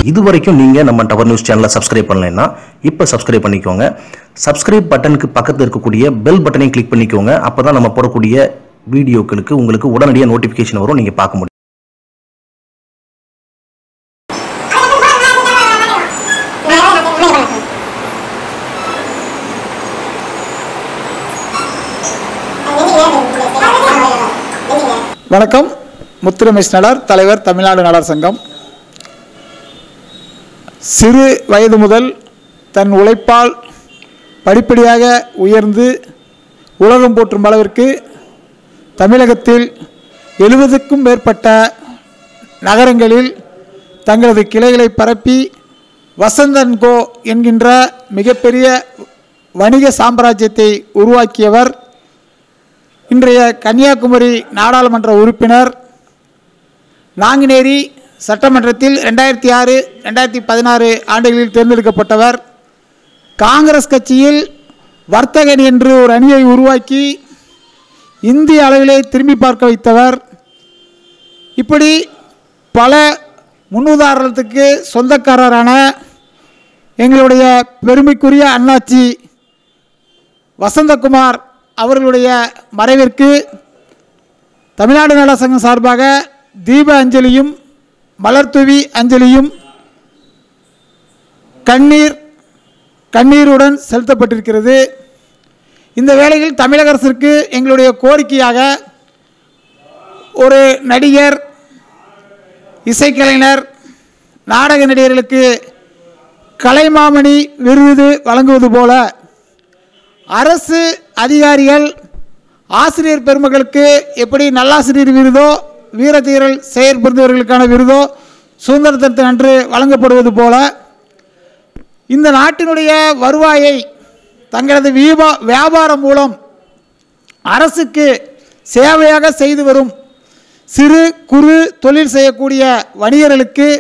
இதுவரைக்கும் நீங்க நம்ம டவர் நியூஸ் சேனலை சப்ஸ்கிரைப் பண்ணலைன்னா இப்போ சப்ஸ்கிரைப் பண்ணிக்கோங்க. சப்ஸ்கிரைப் பட்டனுக்கு பக்கத்தில் இருக்கக்கூடிய பெல் பட்டனையும் கிளிக் பண்ணிக்கோங்க. அப்பதான் நம்ம போடக்கூடிய வீடியோக்களுக்கு உங்களுக்கு உடனடியாக நோட்டிஃபிகேஷன் வரும், நீங்க பார்க்க முடியும். வணக்கம். முத்துரமேஷ் நடார், தலைவர், தமிழ்நாடு நாடார் சங்கம். சிறு வயது முதல் தன் உழைப்பால் படிப்படியாக உயர்ந்து உலகம் போற்றும் அளவிற்கு தமிழகத்தில் 70க்கும் மேற்பட்ட நகரங்களில் தங்களது கிளைகளை பரப்பி வசந்த் அண்ட் கோ என்கின்ற மிகப்பெரிய வணிக சாம்ராஜ்யத்தை உருவாக்கியவர் இன்றைய கன்னியாகுமரி நாடாளுமன்ற உறுப்பினர். நாங்குநேரி சட்டமன்றத்தில் 2006, 2016 ஆண்டுகளில் தேர்ந்தெடுக்கப்பட்டவர். காங்கிரஸ் கட்சியில் வர்த்தகன் என்று ஒரு அணியை உருவாக்கி இந்திய அளவிலே திரும்பி பார்க்க வைத்தவர். இப்படி பல முன்னுதாரணத்துக்கு சொந்தக்காரரான எங்களுடைய பெருமைக்குரிய அண்ணாச்சி வசந்தகுமார் அவர்களுடைய மறைவிற்கு தமிழ்நாடு நாடார் சங்கம் சார்பாக தீப அஞ்சலியும் மலர்தூவி அஞ்சலியும் கண்ணீருடன் செலுத்தப்பட்டிருக்கிறது. இந்த வேளையில் தமிழக அரசிற்கு எங்களுடைய கோரிக்கையாக ஒரு நடிகர், இசைக்கலைஞர், நாடக நடிகர்களுக்கு கலைமாமணி விருது வழங்குவது போல அரசு அதிகாரிகள் ஆசிரியர் பெருமக்களுக்கு எப்படி நல்லாசிரியர் விருதோ, வீரதீரல் செயற்படுத்துவர்களுக்கான விருதோ சுதந்திர தினத்தின் அன்று வழங்கப்படுவது போல இந்த நாட்டினுடைய வருவாயை தங்களது வியாபாரம் மூலம் அரசுக்கு சேவையாக செய்து வரும் சிறு குறு தொழில் செய்யக்கூடிய வணிகர்களுக்கு,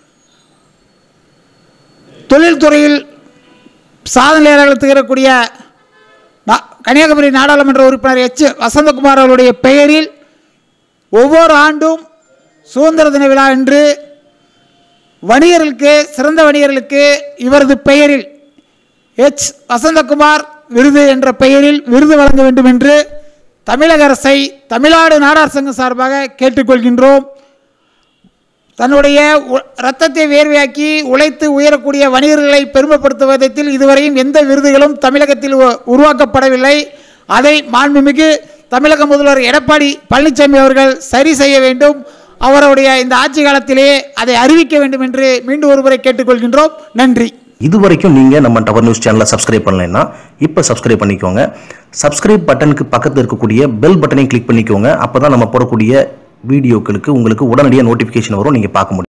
தொழில்துறையில் சாதனையாளர்கள் திகழக்கூடிய கன்னியாகுமரி நாடாளுமன்ற உறுப்பினர் எச். வசந்தகுமார் அவருடைய பெயரில் ஒவ்வொரு ஆண்டும் சுதந்திர தின விழா என்று வணிகர்களுக்கு, சிறந்த வணிகர்களுக்கு இவரது பெயரில் எச். வசந்தகுமார் விருது என்ற பெயரில் விருது வழங்க வேண்டும் என்று தமிழக அரசை தமிழ்நாடு நாடார் சங்கம் சார்பாக கேட்டுக்கொள்கின்றோம். தன்னுடைய இரத்தத்தை வேர்வையாக்கி உழைத்து உயரக்கூடிய வணிகர்களை பெருமைப்படுத்தும் விதத்தில் இதுவரையும் எந்த விருதுகளும் தமிழகத்தில் உருவாக்கப்படவில்லை. அதை மாண்புமிகு தமிழக முதல்வர் எடப்பாடி பழனிசாமி அவர்கள் சரி செய்ய வேண்டும். அவருடைய இந்த ஆட்சி காலத்திலே அதை அறிவிக்க வேண்டும் என்று மீண்டும் ஒருமுறை கேட்டுக்கொள்கின்றோம். நன்றி. இதுவரைக்கும் நீங்க நம்ம டவர் நியூஸ் சேனலை சப்ஸ்கிரைப் பண்ணலைன்னா இப்போ சப்ஸ்கிரைப் பண்ணிக்கோங்க. சப்ஸ்கிரைப் பட்டனுக்கு பக்கத்தில் இருக்கக்கூடிய பெல் பட்டனையும் கிளிக் பண்ணிக்கோங்க. அப்பதான் நம்ம போடக்கூடிய வீடியோக்களுக்கு உங்களுக்கு உடனடியாக நோட்டிஃபிகேஷன் வரும், நீங்க பார்க்க முடியும்.